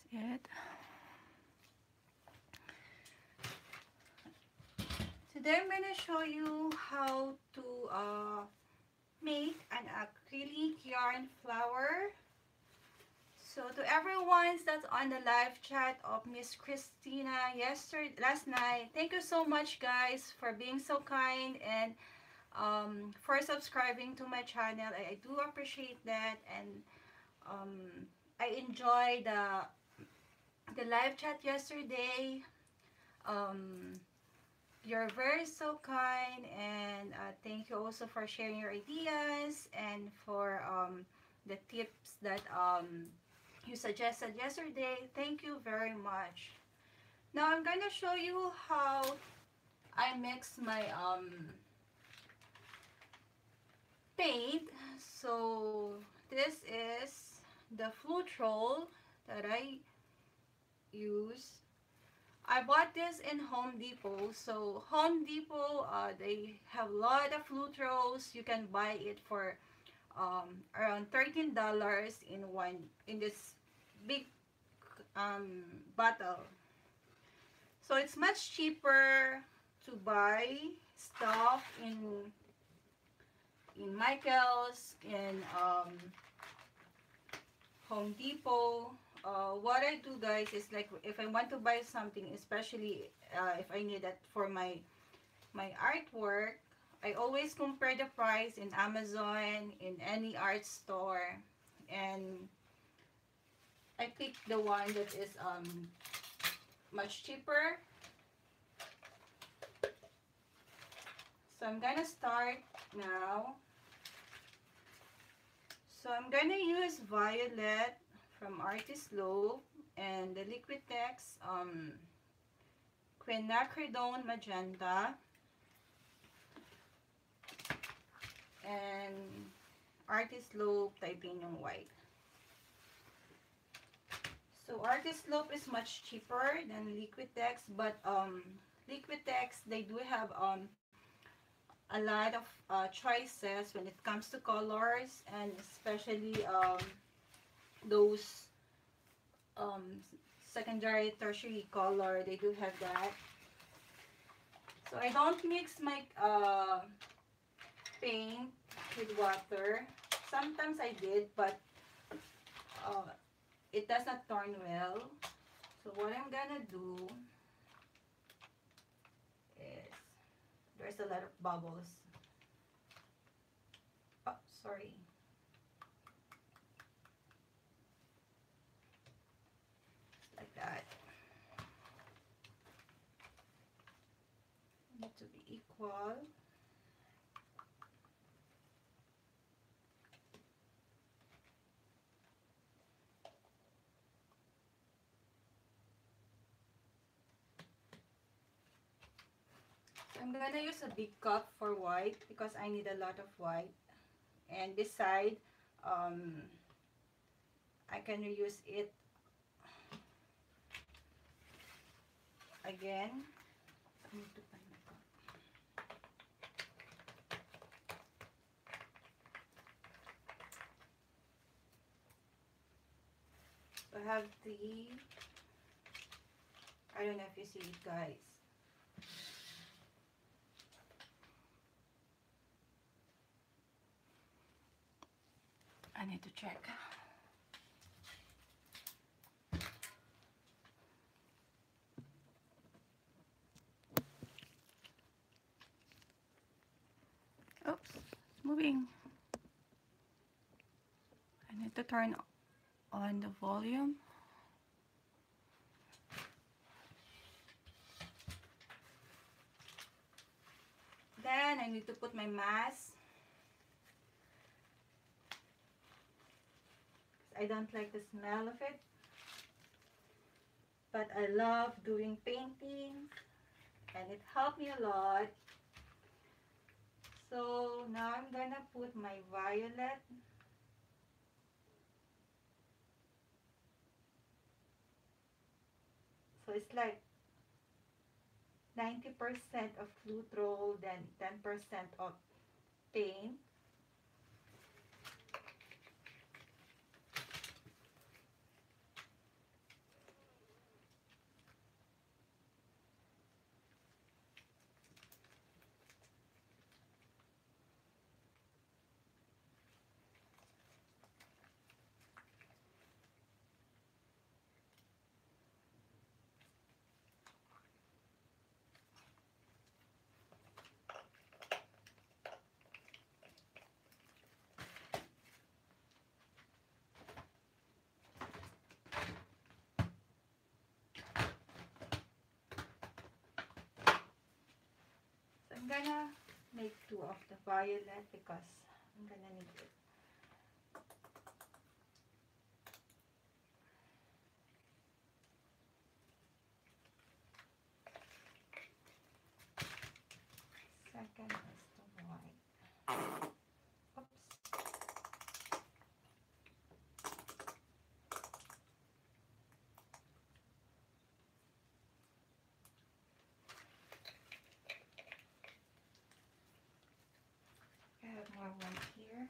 it. Today I'm gonna show you how to make an acrylic yarn flower. So to everyone that's on the live chat of Miss Christina last night, thank you so much guys for being so kind and for subscribing to my channel. I do appreciate that, and I enjoy the live chat yesterday. Um, you're very so kind, and thank you also for sharing your ideas and for the tips that you suggested yesterday. Thank you very much. Now I'm gonna show you how I mix my paint. So this is the Flutrol that I use. I bought this in Home Depot. So Home Depot, they have a lot of Flutrols. You can buy it for around $13 in this big bottle. So it's much cheaper to buy stuff in Michael's, in Home Depot. What I do guys is, like, if I want to buy something, especially if I need it for my artwork, I always compare the price in Amazon, in any art store, and I pick the one that is much cheaper. So I'm gonna start now. So I'm gonna use Violet from Artist Loop and the Liquitex Quinacridone Magenta and Artist Loop Titanium White. So Artist Loop is much cheaper than Liquitex, but Liquitex, they do have a lot of choices when it comes to colors, and especially those secondary, tertiary color, they do have that. So I don't mix my paint with water. Sometimes I did, but uh, it does not turn well. So what I'm gonna do is, there's a lot of bubbles. Oh, sorry. Like that. Need to be equal. I'm gonna use a big cup for white because I need a lot of white. And beside, um, I can reuse it again. I need to find my cup. So I have the, I don't know if you see it guys. I need to check. Oops, it's moving. I need to turn on the volume. Then I need to put my mask. I don't like the smell of it, but I love doing painting and it helped me a lot. So now I'm gonna put my violet. So it's like 90% of Flutrol, then 10% of paint. gonna make two of the violet because I'm gonna need it. Second is the white. Oops. I have more ones here.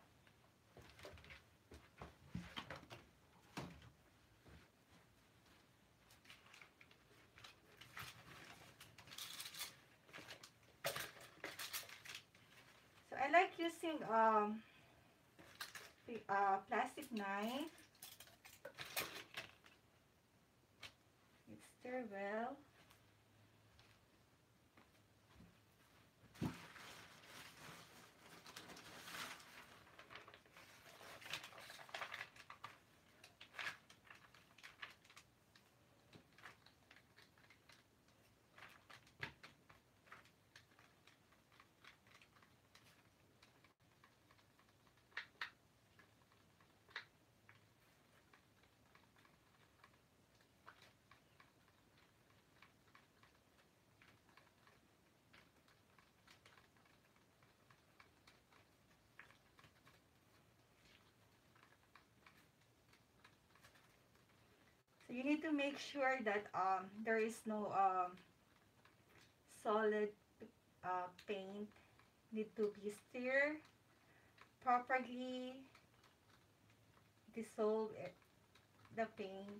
So I like using plastic knife. It stir well. So you need to make sure that there is no solid paint. Need to be stirred properly, dissolve it, the paint.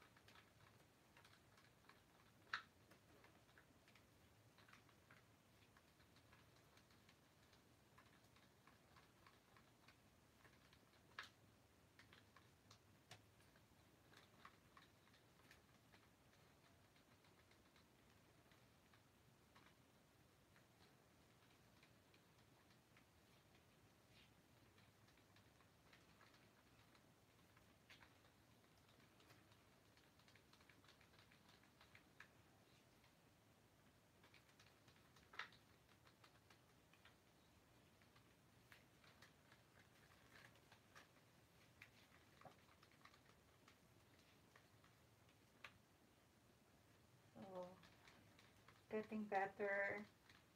So getting better.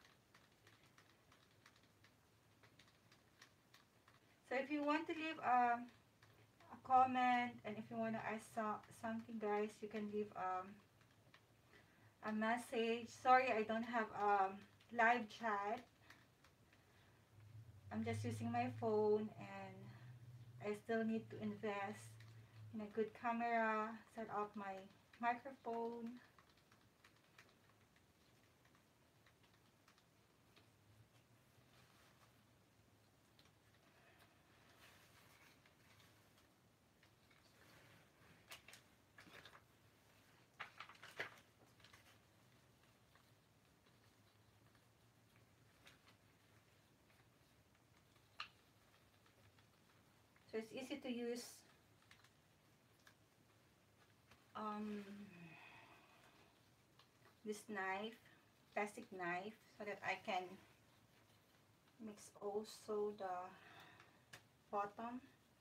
So if you want to leave a comment, and if you want to ask something, guys, you can leave a message. Sorry, I don't have live chat. I'm just using my phone, and I still need to invest in a good camera, set up my microphone. So it's easy to use um, this knife, plastic knife, so that I can mix also the bottom.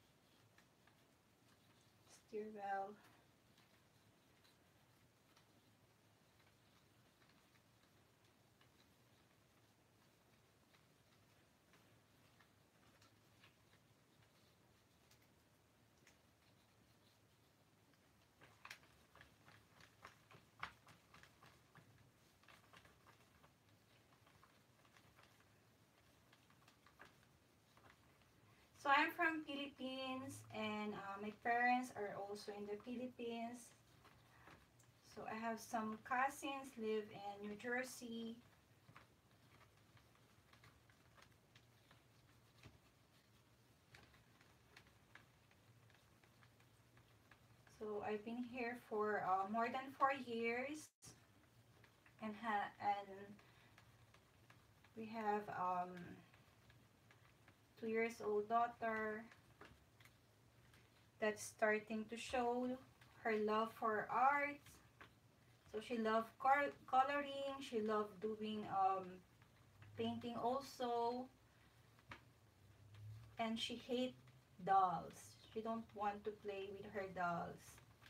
Stir well. So I'm from Philippines, and my parents are also in the Philippines. So I have some cousins live in New Jersey. So I've been here for more than 4 years, and we have 2 years old daughter that's starting to show her love for art. So she loved coloring. She loved doing painting also, and she hates dolls. She don't want to play with her dolls.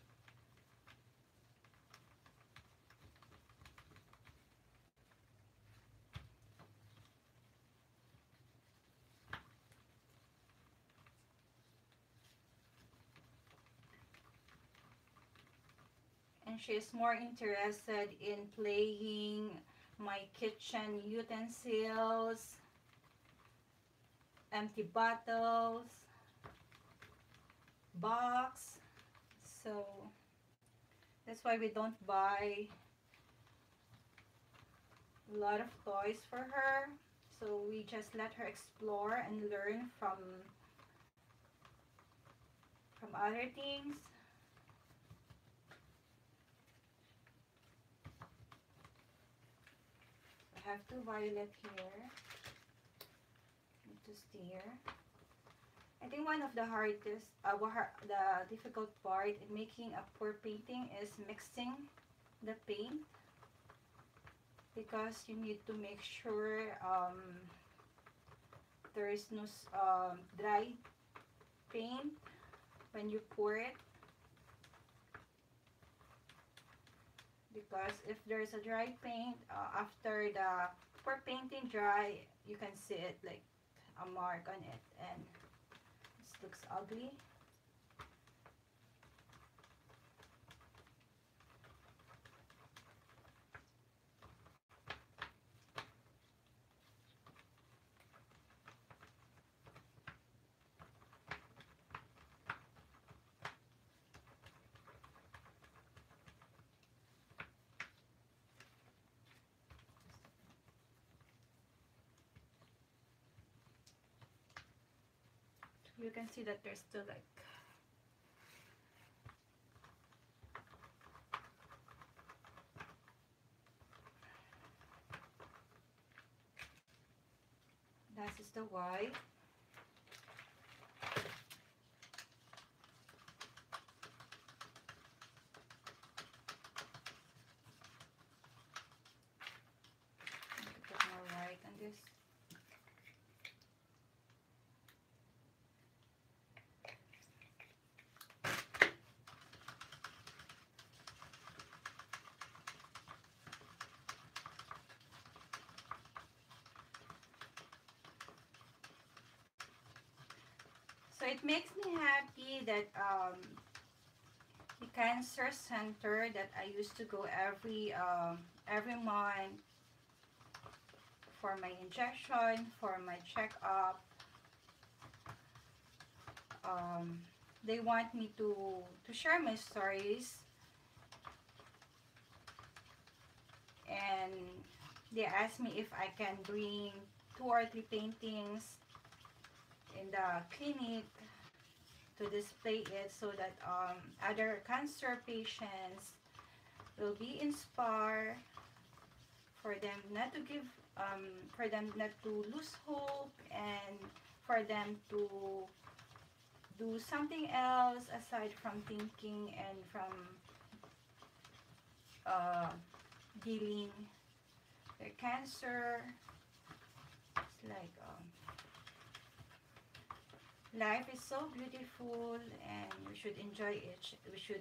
And she is more interested in playing my kitchen utensils, empty bottles, box. So that's why we don't buy a lot of toys for her. So we just let her explore and learn from other things. I have two violet here. Need to steer. I think one of the hardest, the difficult part in making a pour painting is mixing the paint, because you need to make sure there is no dry paint when you pour it, because if there's a dry paint after the pour painting dry, you can see it like a mark on it, and this looks ugly. You can see that there's still like that is the white. Put more white on this. So it makes me happy that the cancer center that I used to go every month for my injection, for my checkup, um, they want me to share my stories, and they asked me if I can bring 2 or 3 paintings in the clinic to display it, so that other cancer patients will be inspired, for them not to give for them not to lose hope, and for them to do something else aside from thinking and from uh, dealing their cancer. It's like life is so beautiful, and we should enjoy it. We should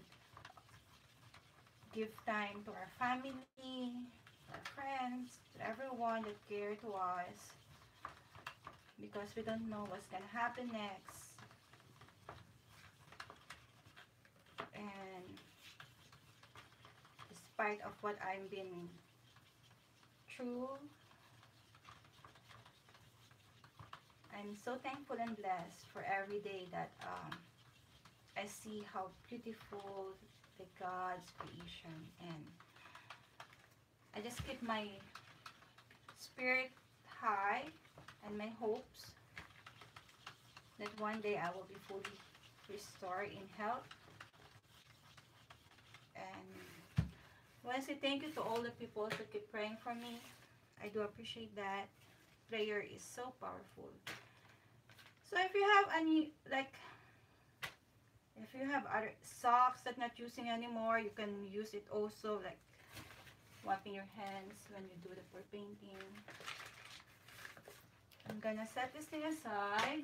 give time to our family, our friends, to everyone that care to us, because we don't know what's gonna happen next. And despite of what I've been through, I'm so thankful and blessed for every day that I see how beautiful the God's creation, and I just keep my spirit high and my hopes that one day I will be fully restored in health. And I want to say thank you to all the people that keep praying for me. I do appreciate that. Prayer is so powerful. So if you have any, like, if you have other socks that not using anymore, you can use it also, like wiping your hands when you do the pour painting. I'm gonna set this thing aside.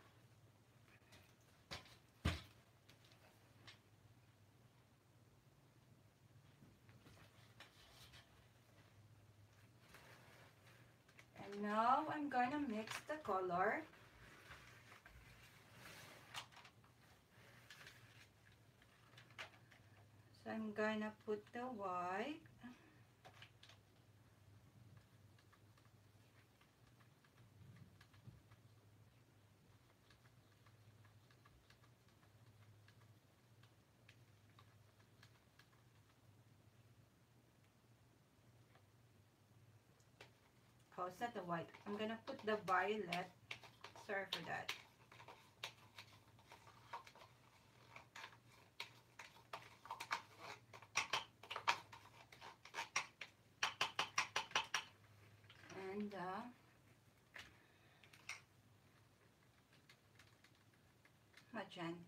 And now I'm gonna mix the color. So I'm gonna put the white. Oh, it's not the white. I'm gonna put the violet. Sorry for that. And magenta.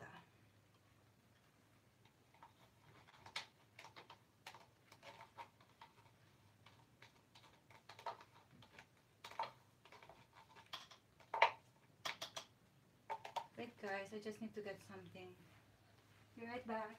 Wait guys, I just need to get something. Be right back.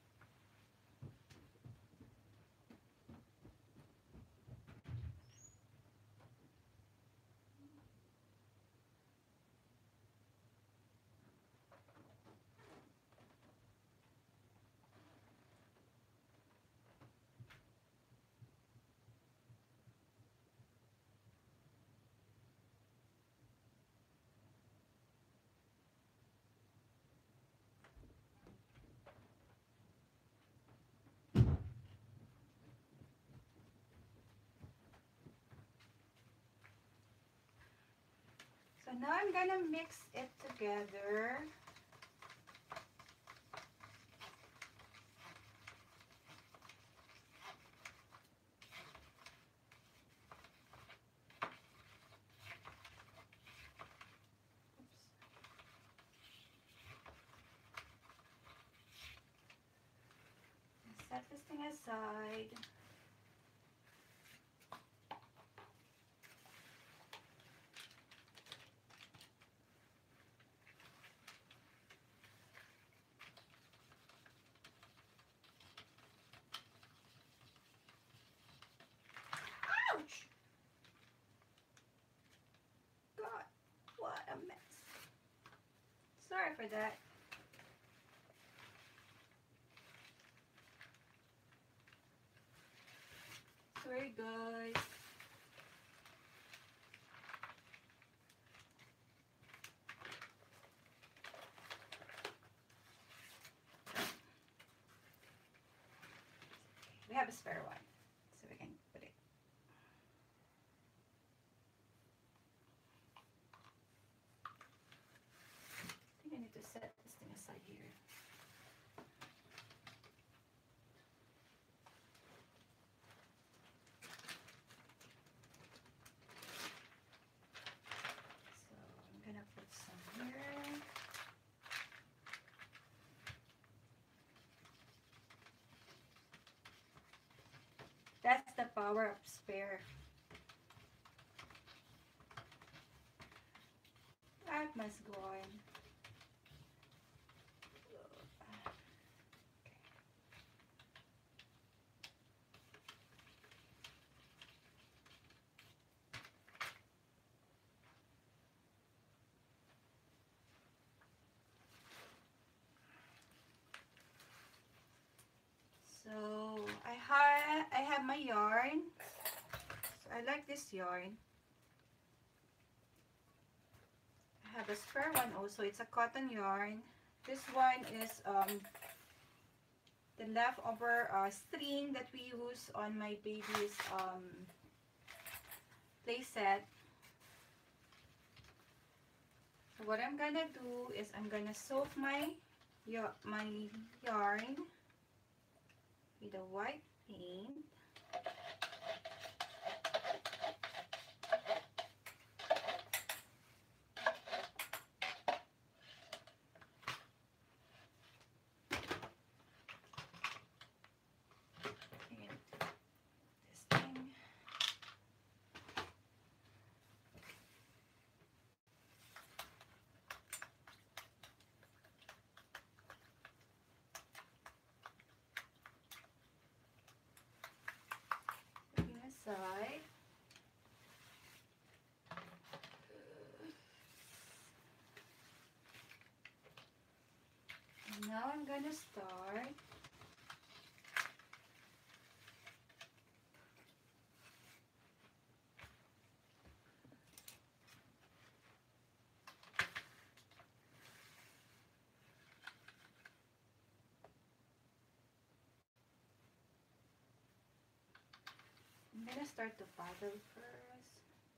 So now I'm gonna mix it together. Set this thing aside. Ouch! God, what a mess. Sorry for that. Sorry guys. We have a spare one, so we can put it. I think I need to set this thing aside here. So I'm gonna put some here. That's the power of spare. That must go on. So I have my yarn. So I like this yarn. I have a spare one also. It's a cotton yarn. This one is the leftover string that we use on my baby's play set. So what I'm gonna do is I'm gonna soak my yarn with a white paint. Now I'm gonna start to paddle first.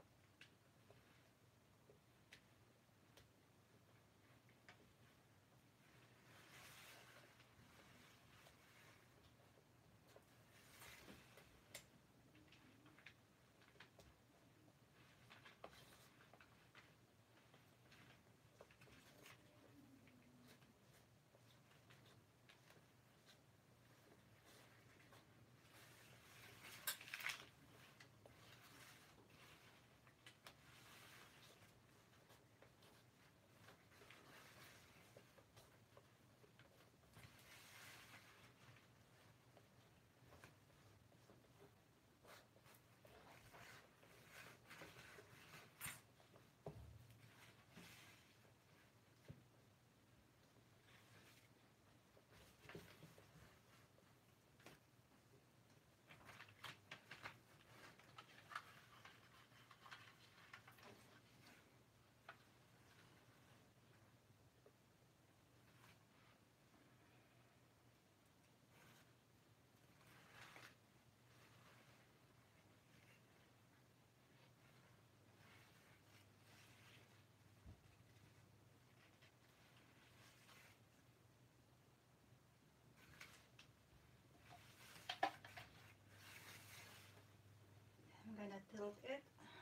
I'm gonna tilt it.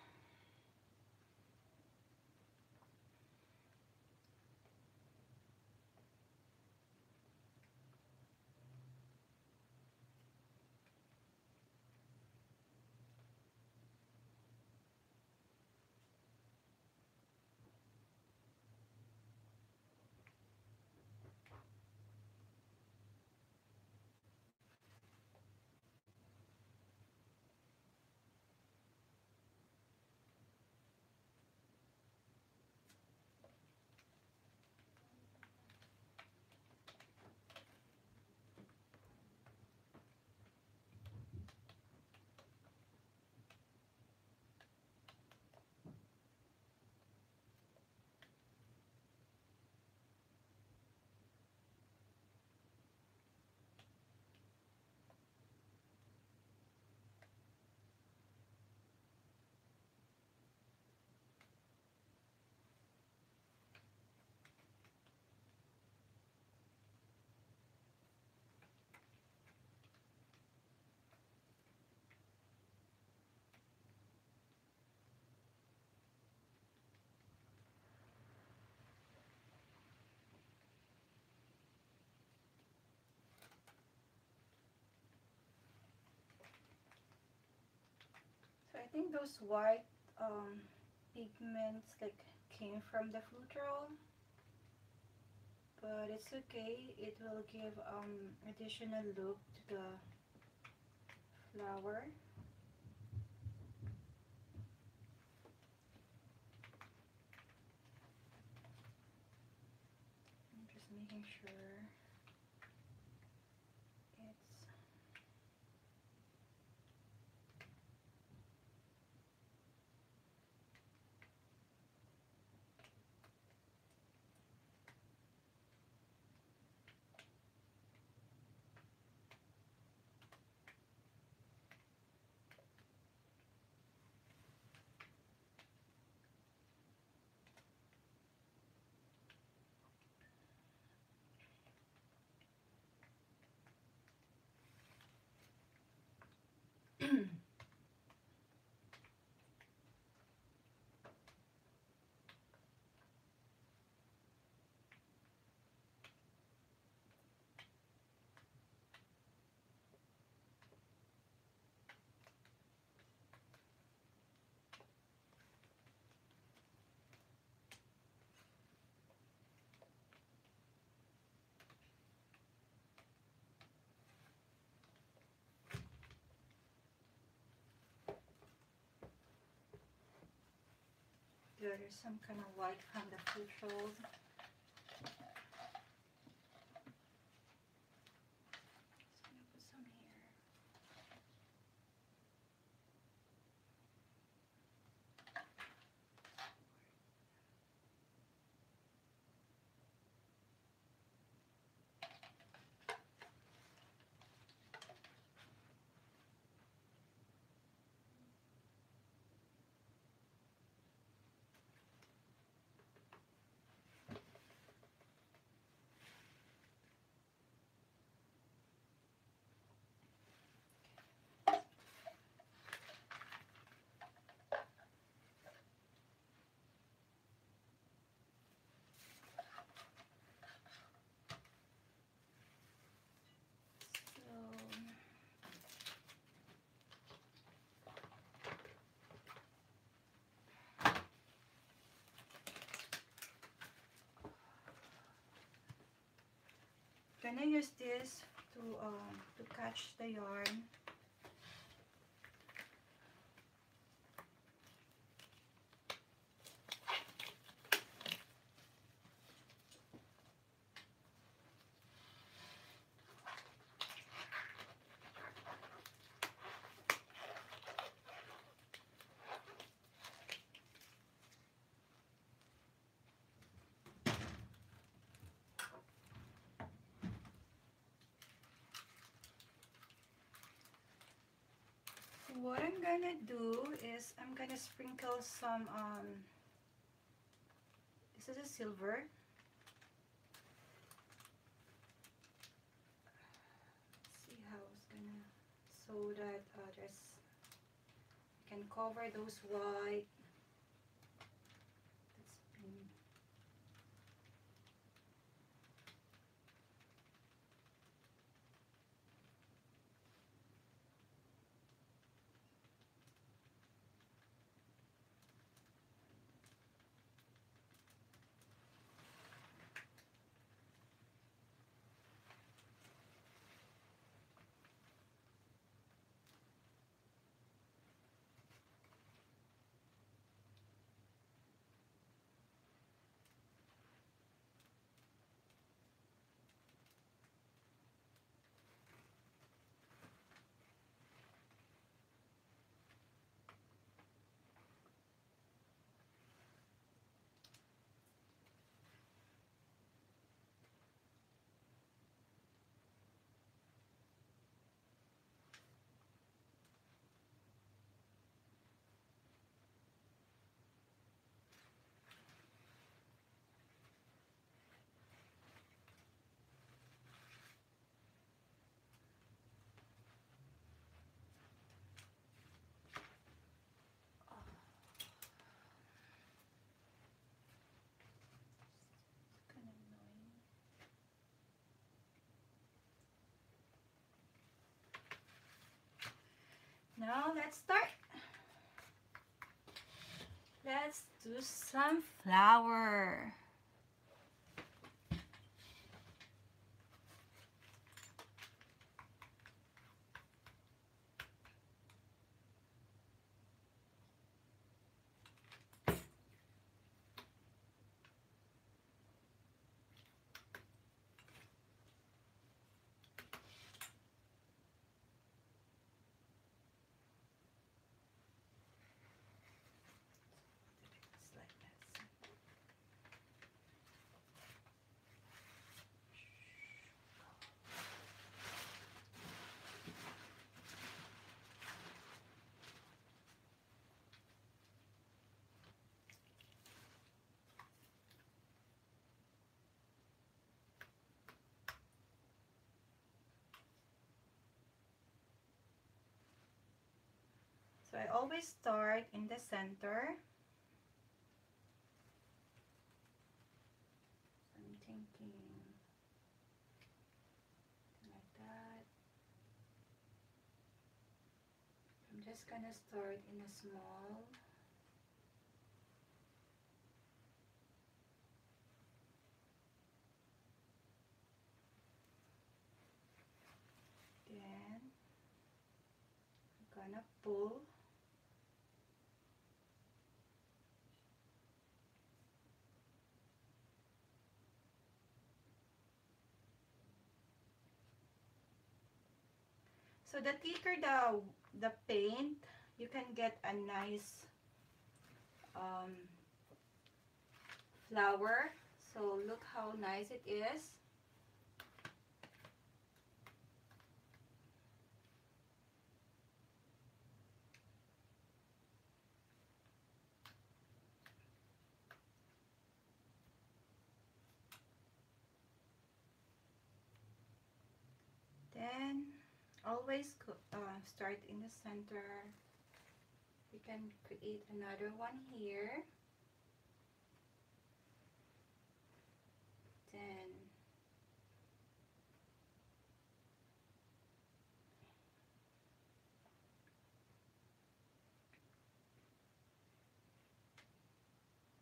So I think those white pigments like came from the fruit roll, but it's okay. It will give additional look to the flower. I'm just making sure it's there's some kind of white from the fruit rolls. gonna use this to catch the yarn. What I'm gonna do is I'm gonna sprinkle some this is a silver. Let's see how it's gonna, so that there's, I can cover those white that's been. Kind of annoying. Now let's start. Let's do some flower. It's like that. So I always start in the center. I'm thinking like that. I'm just gonna start in a small. Then I'm gonna pull. So the thicker the paint, you can get a nice flower. So look how nice it is. Then always start in the center. We can create another one here. Then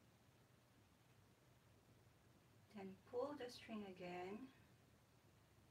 pull the string again.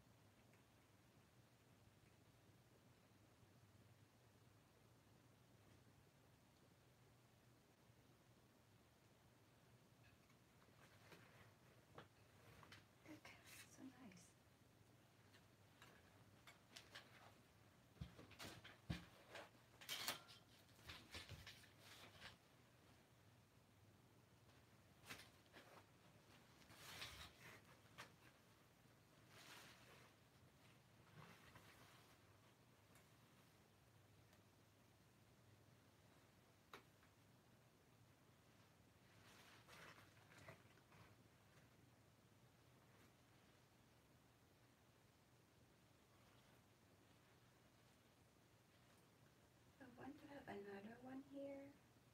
here.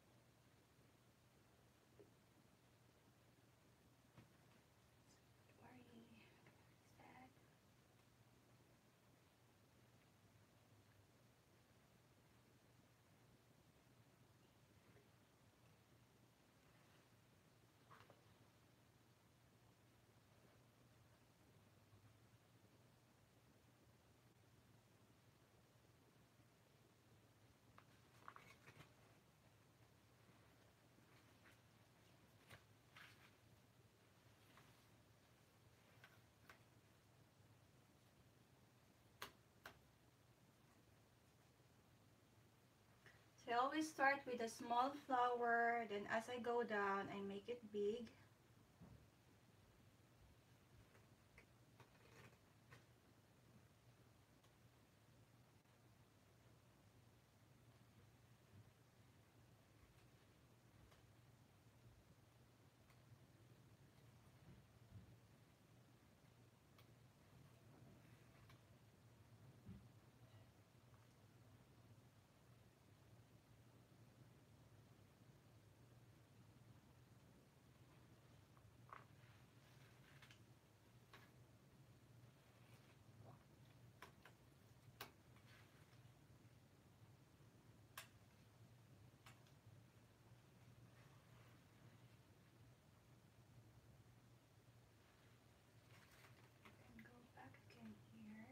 Worry. Sad. So I always start with a small flower, then as I go down, I make it big. And go back again here.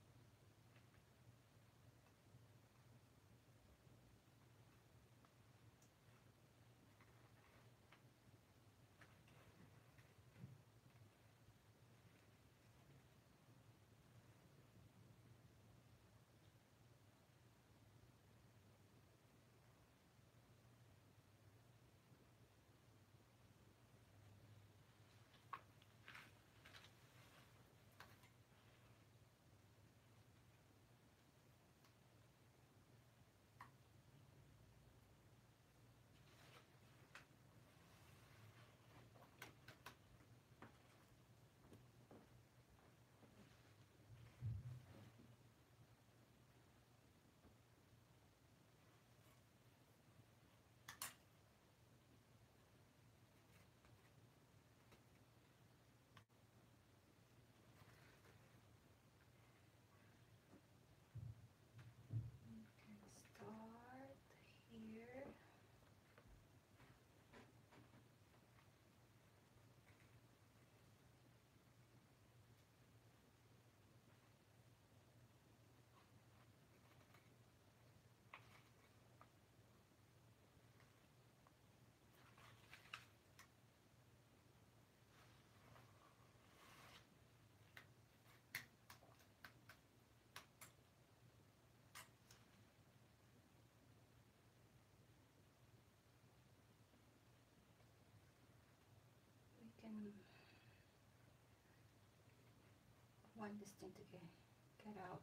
Start here. We can want this thing to get out.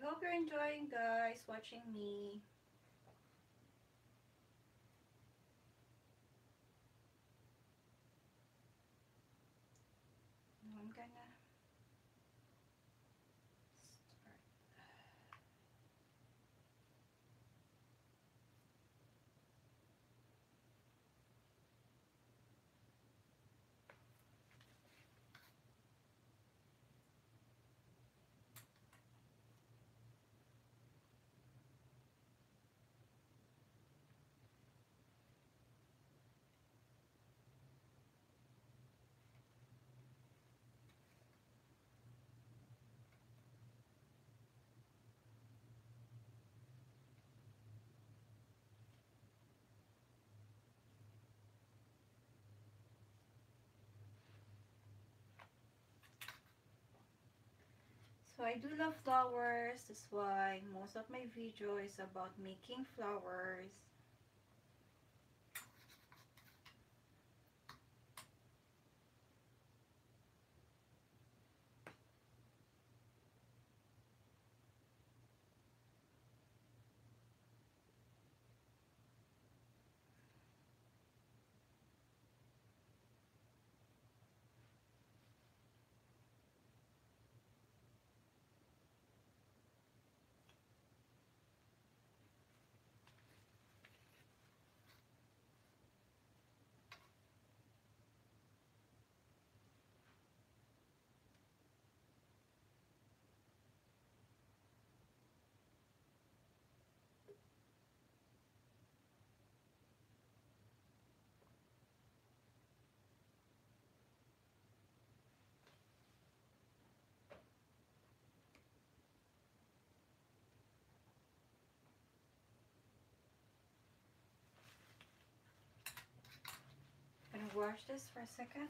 hope you're enjoying, guys, watching me. Now I'm gonna start. So I do love flowers. That's why most of my video is about making flowers. I'm gonna wash this for a second.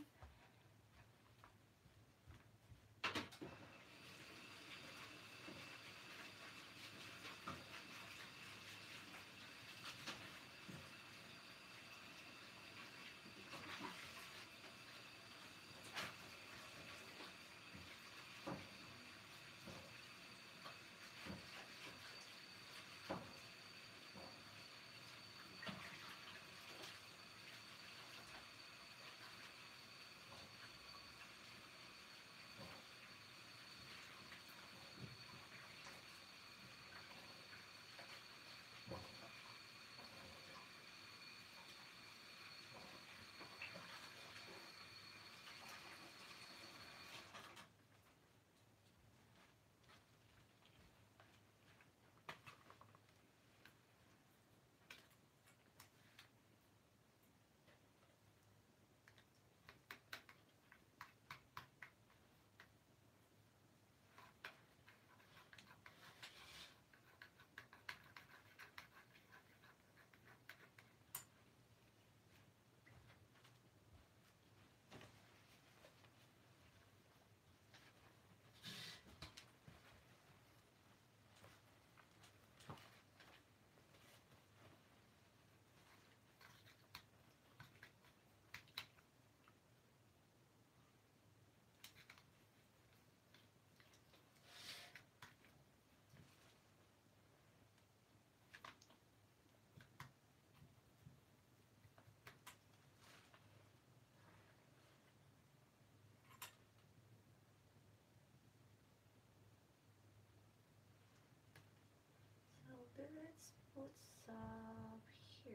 So let's put some here.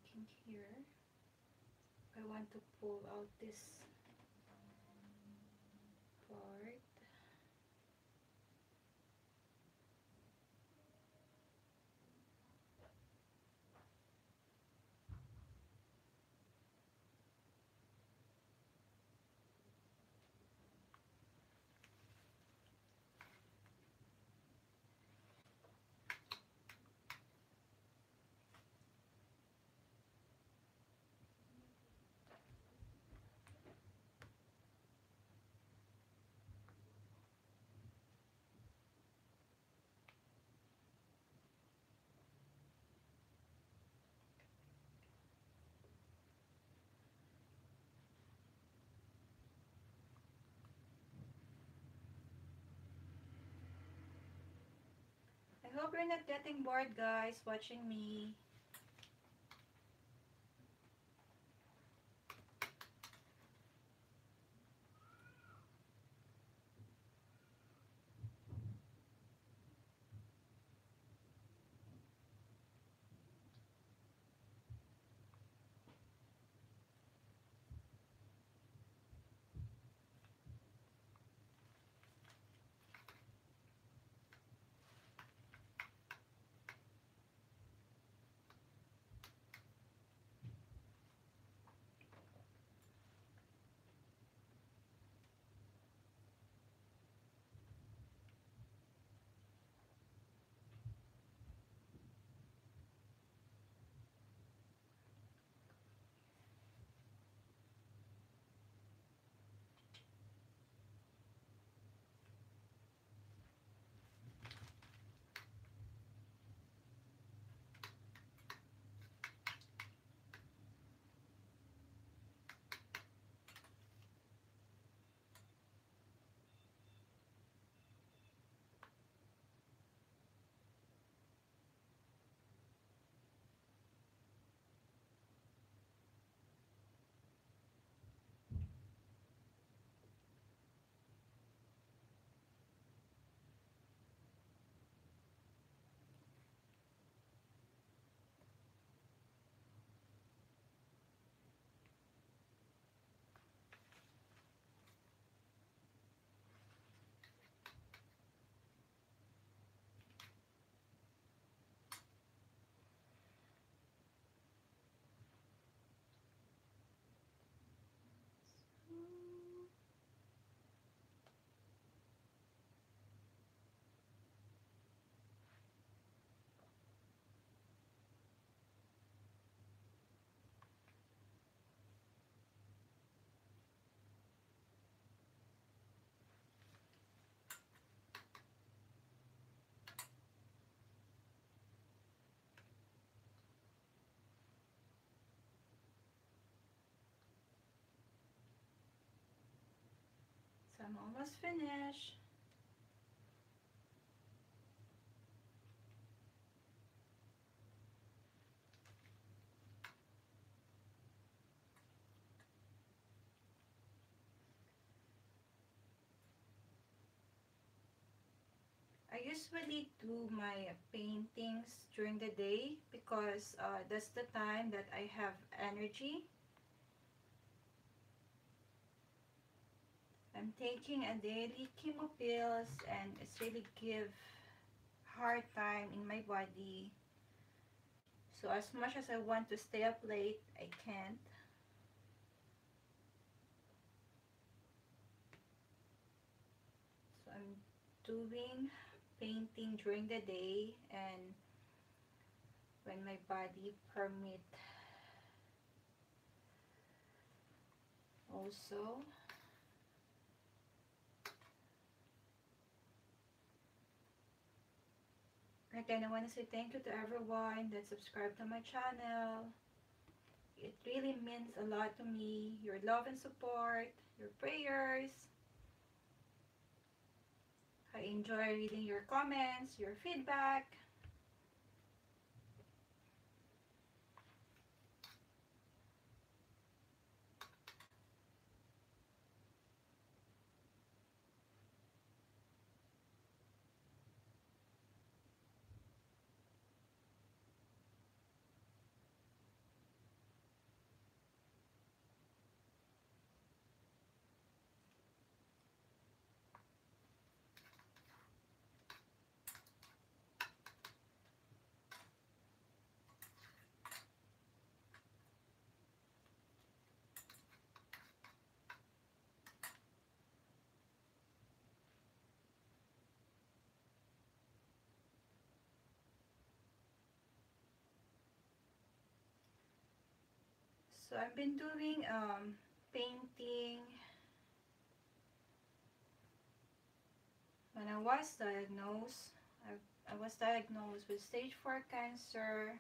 taking here. I want to pull out this part. I hope you're not getting bored, guys, watching me. So I'm almost finished. I usually do my paintings during the day because that's the time that I have energy. I'm taking a daily chemo pills and it's really give hard time in my body. So as much as I want to stay up late, I can't. So I'm doing painting during the day and when my body permit also. Again, I want to say thank you to everyone that subscribed to my channel. It really means a lot to me. Your love and support, your prayers. I enjoy reading your comments, your feedback. So I've been doing painting when I was diagnosed. I was diagnosed with stage 4 cancer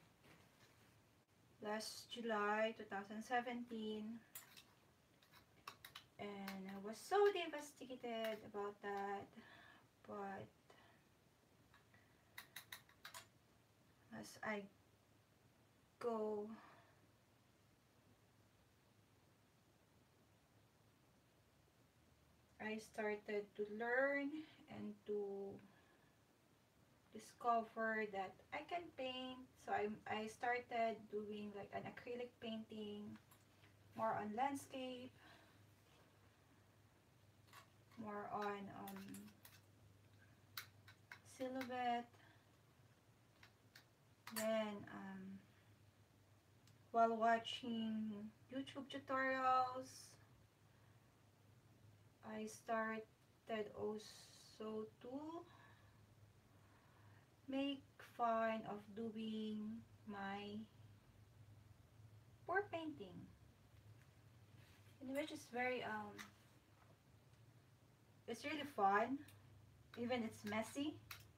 last July 2017, and I was so devastated about that. But as I go, I started to learn and to discover that I can paint. So I started doing like an acrylic painting, more on landscape, more on silhouette. Then while watching YouTube tutorials, I started also to make fun of doing my pour painting, and which is very it's really fun, even it's messy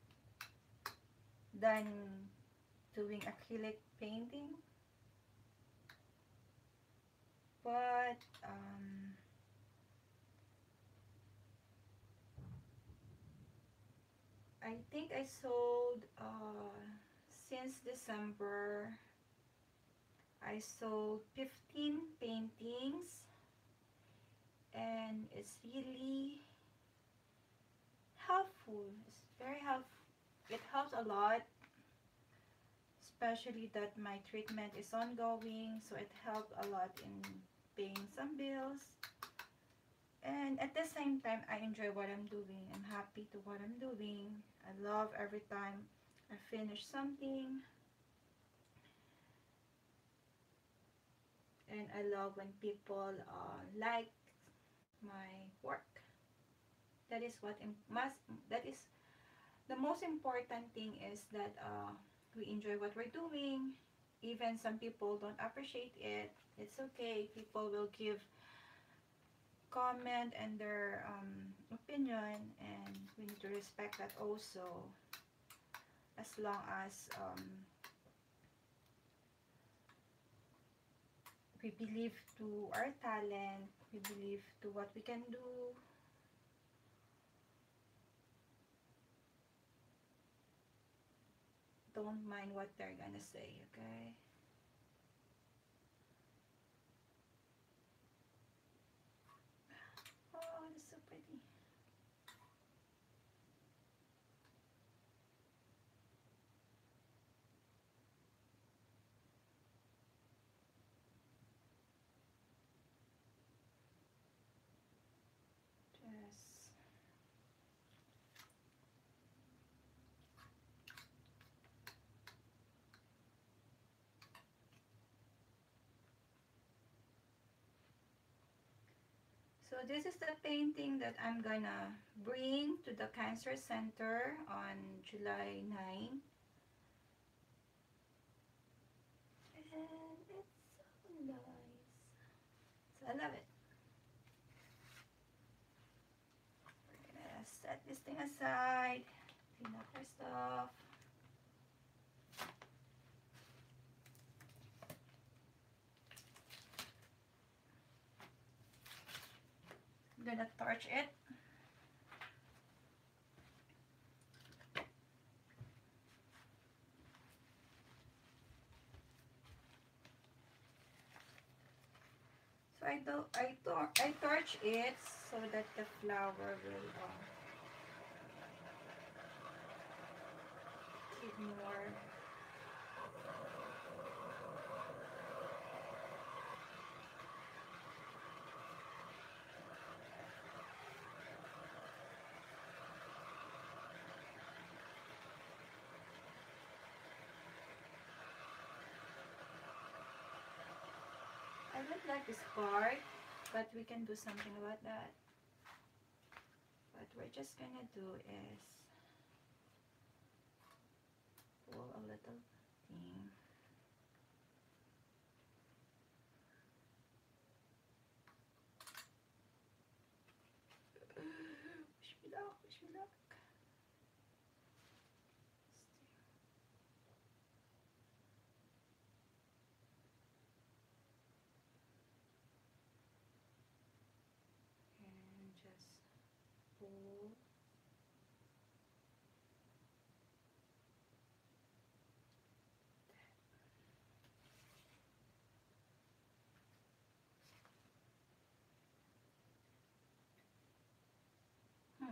than doing acrylic painting. But I think I sold since December I sold 15 paintings, and it's really helpful. It's very helpful. It helps a lot, especially that my treatment is ongoing, so it helped a lot in paying some bills. And at the same time, I enjoy what I'm doing. I'm happy to what I'm doing. I love every time I finish something, and I love when people like my work. That is what must. That is the most important thing, is that we enjoy what we're doing. Even some people don't appreciate it. It's okay. People will give comment and their opinion, and we need to respect that also, as long as we believe to our talent, we believe to what we can do. Don't mind what they're gonna say, okay? Oh, it's so pretty. Yes. So this is the painting that I'm gonna bring to the cancer center on July 9. And it's so nice. So I love it. We're gonna set this thing aside, clean up our stuff. I'm gonna torch it. So I torch it so that the flower will keep more. I don't like this part, but we can do something about that. What we're just gonna do is pull a little thing. Hmm.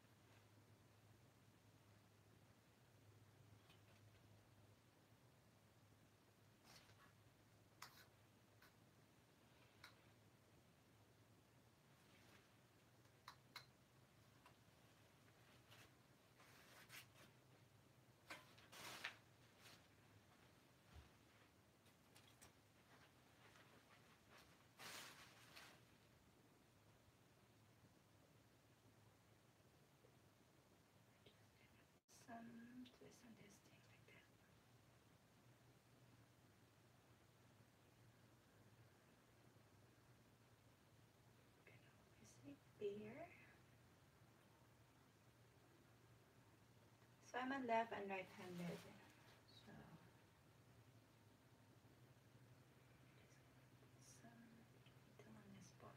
Some twist on this thing like that. Is it there? So I'm a left and right-handed. So some detail on this part.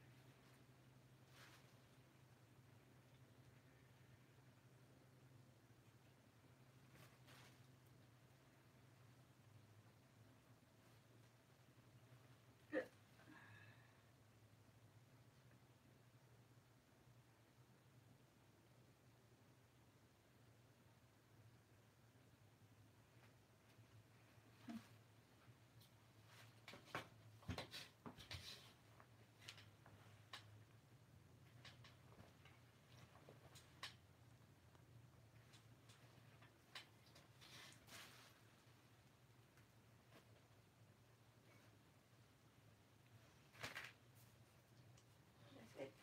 That's it.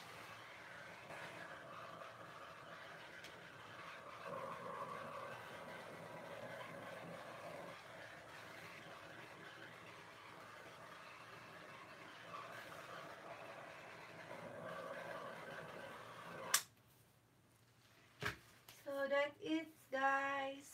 So that it, guys.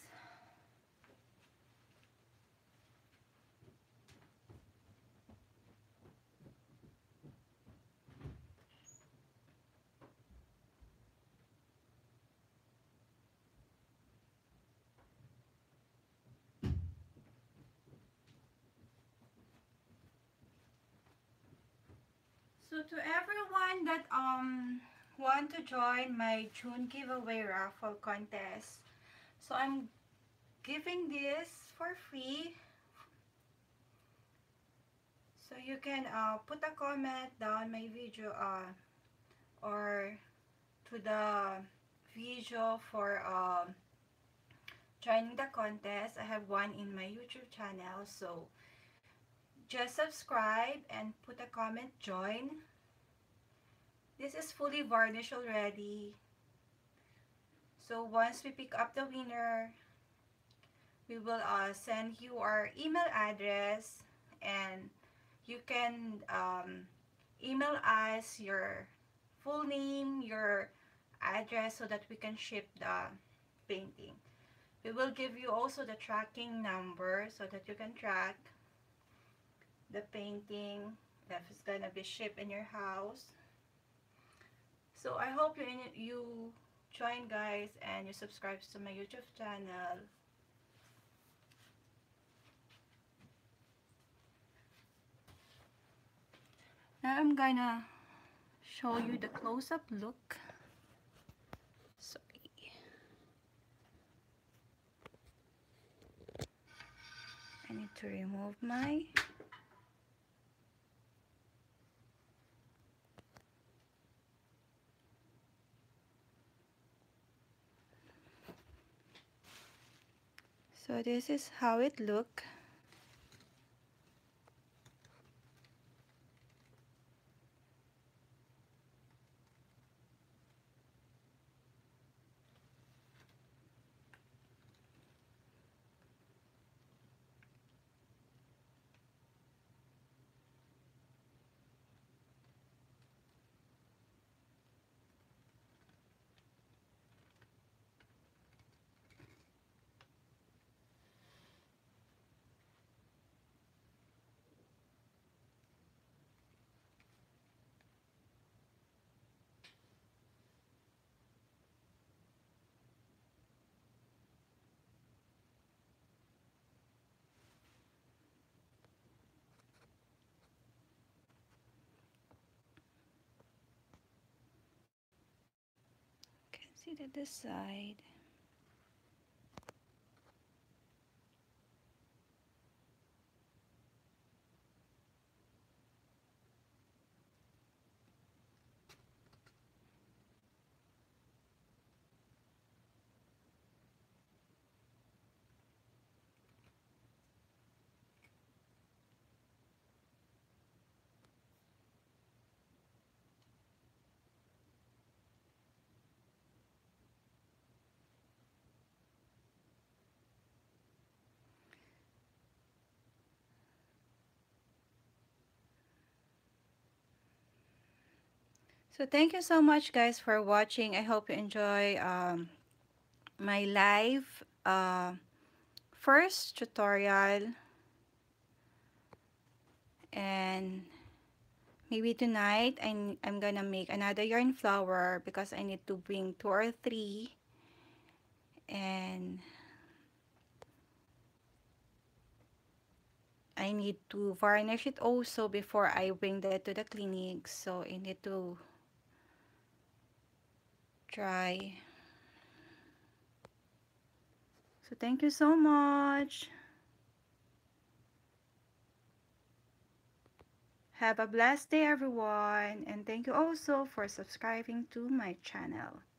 So to everyone that want to join my June giveaway raffle contest, so I'm giving this for free. So you can put a comment down my video or to the video for joining the contest. I have one in my YouTube channel, so just subscribe and put a comment, join. This is fully varnished already. So once we pick up the winner, we will send you our email address, and you can email us your full name, your address, so that we can ship the painting. We will give you also the tracking number so that you can track the painting that is gonna be shipped in your house. So I hope you join, guys, and you subscribe to my YouTube channel. Now I'm gonna show you the close-up look. Sorry. I need to remove my so this is how it look. See to this side. So thank you so much guys for watching. I hope you enjoy my live first tutorial, and maybe tonight I'm gonna make another yarn flower because I need to bring 2 or 3, and I need to varnish it also before I bring that to the clinic, so I need to try. So thank you so much. Have a blessed day everyone, and thank you also for subscribing to my channel.